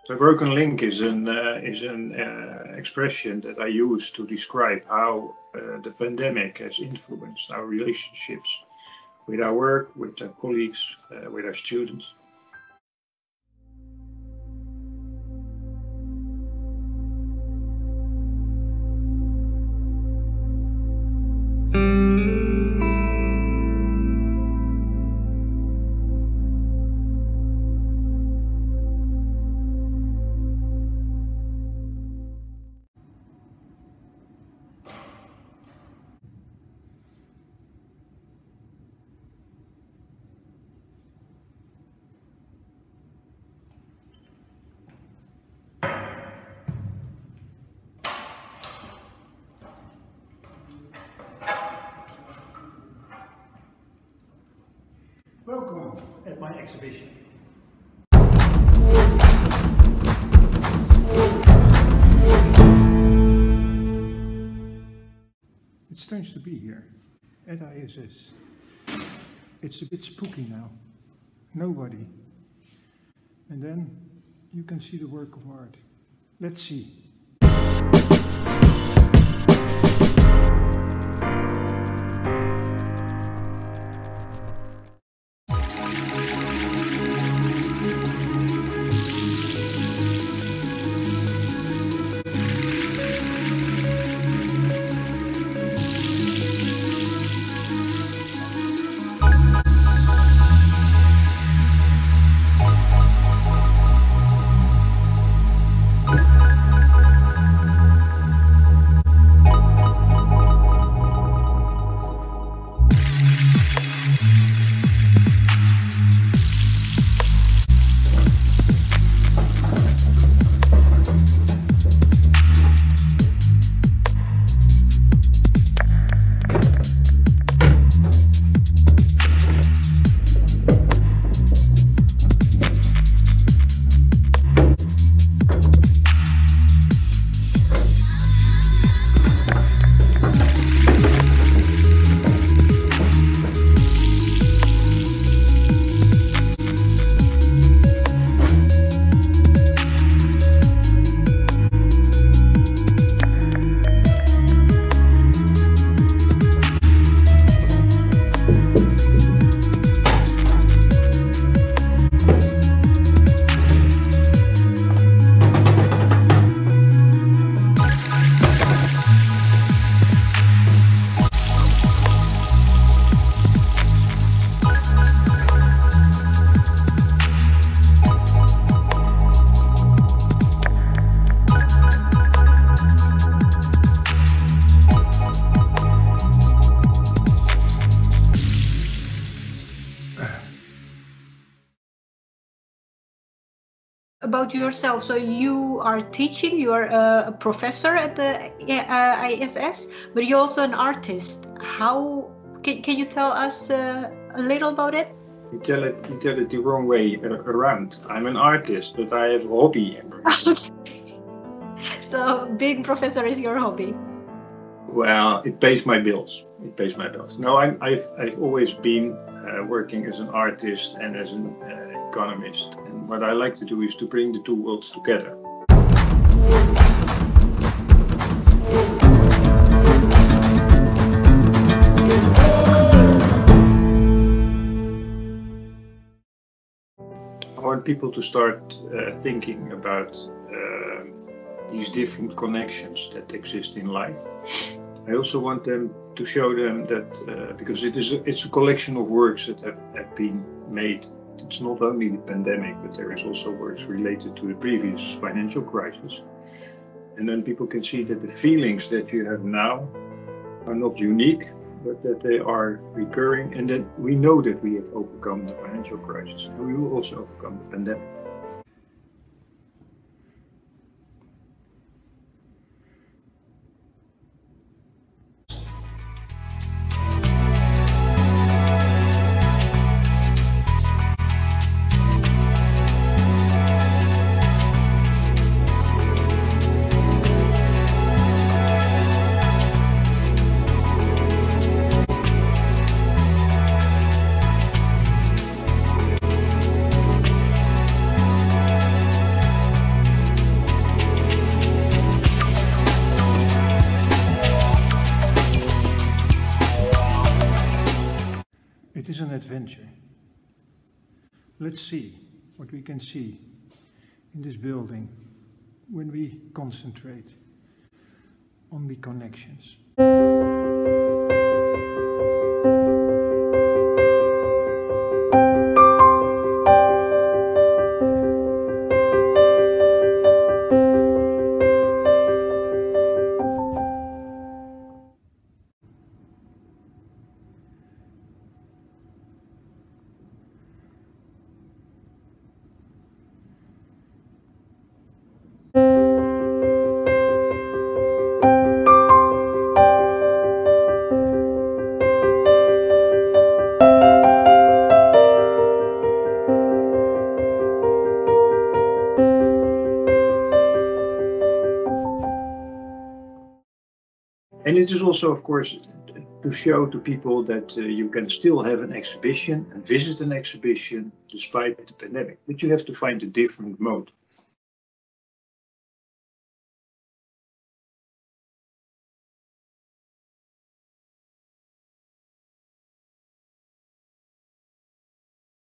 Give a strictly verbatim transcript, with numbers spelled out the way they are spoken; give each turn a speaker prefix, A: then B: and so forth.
A: So broken link is an uh, is an uh, expression that I use to describe how uh, the pandemic has influenced our relationships with our work, with our colleagues, uh, with our students.
B: Welcome at my exhibition. It's strange to be here at I S S. It's a bit spooky now. Nobody. And then you can see the work of art. Let's see.
C: About yourself, so you are teaching, you are a, a professor at the uh, I S S, but you're also an artist. How can, can you tell us uh, a little about it?
A: You tell it, you tell it the wrong way around. I'm an artist, but I have a hobby.
C: So being professor is your hobby?
A: Well, it pays my bills. It pays my bills. No, I'm, I've I've always been uh, working as an artist and as an uh, economist. And what I like to do is to bring the two worlds together. I want people to start uh, thinking about uh, these different connections that exist in life. I also want them to show them that uh, because it is a, it's a collection of works that have, have been made. It's not only the pandemic, but there is also works related to the previous financial crisis. And then people can see that the feelings that you have now are not unique, but that they are recurring, and that we know that we have overcome the financial crisis, and we will also overcome the pandemic.
B: It is an adventure. Let's see what we can see in this building when we concentrate on the connections.
A: And it is also, of course, to show to people that uh, you can still have an exhibition and visit an exhibition despite the pandemic, but you have to find a different mode.